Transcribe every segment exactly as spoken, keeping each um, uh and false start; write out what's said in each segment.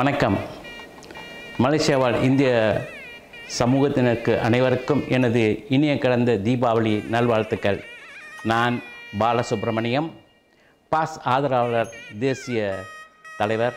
வணக்கம். மலேசியா வாழ் இந்திய சமூகத்தினருக்கு அனைவருக்கும் எனது இனிய கடந்த தீபாவளி நல்வாழ்த்துக்கள். நான் பாலசுப்ரமணியம், பாஸ் ஆதரவாளர் தேசிய தலைவர்.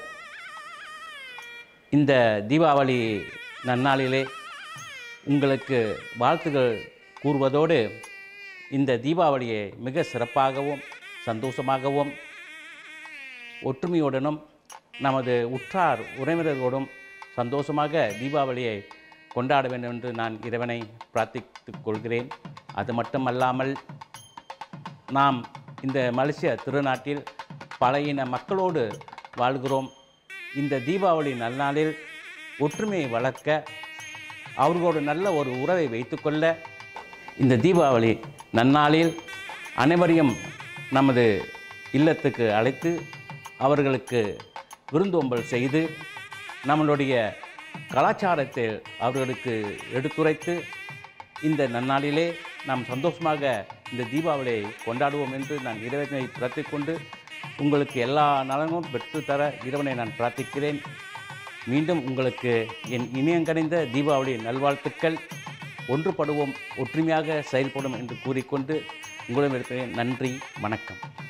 இந்த தீபாவளி நன்னாளிலே உங்களுக்கு வாழ்த்துக்கள் கூறுவதோடு இந்த தீபாவளியை மிக சிறப்பாகவும் சந்தோஷமாகவும் ஒற்றுமையுடனும் நமது உற்றார் உறவினர்களோடும் சந்தோஷமாக தீபாவளியை கொண்டாட வேண்டும் என்று நான் இறைவனை பிரார்த்தித்துக் கொள்கிறேன். அது மட்டுமல்லாமல் நாம் இந்த மலேசிய திருநாட்டில் பல இன மக்களோடு வாழ்கிறோம். இந்த தீபாவளி நல்நாளில் ஒற்றுமையை வளர்க்க, அவர்களோடு நல்ல ஒரு உறவை வைத்துக்கொள்ள இந்த தீபாவளி நன்னாளில் அனைவரையும் நமது இல்லத்துக்கு அழைத்து அவர்களுக்கு விருந்தோம்பல் செய்து நம்மளுடைய கலாச்சாரத்தை அவர்களுக்கு எடுத்துரைத்து இந்த நன்னாளிலே நாம் சந்தோஷமாக இந்த தீபாவளியை கொண்டாடுவோம் என்று நான் இறைவனை பிரார்த்திக் கொண்டு உங்களுக்கு எல்லா நலனும் பெற்றுத்தர இறைவனை நான் பிரார்த்திக்கிறேன். மீண்டும் உங்களுக்கு என் இனியங்கனிந்த தீபாவளி நல்வாழ்த்துக்கள். ஒன்றுபடுவோம், ஒற்றுமையாக செயல்படும் என்று கூறிக்கொண்டு உங்களிடம் இருக்கிறேன். நன்றி, வணக்கம்.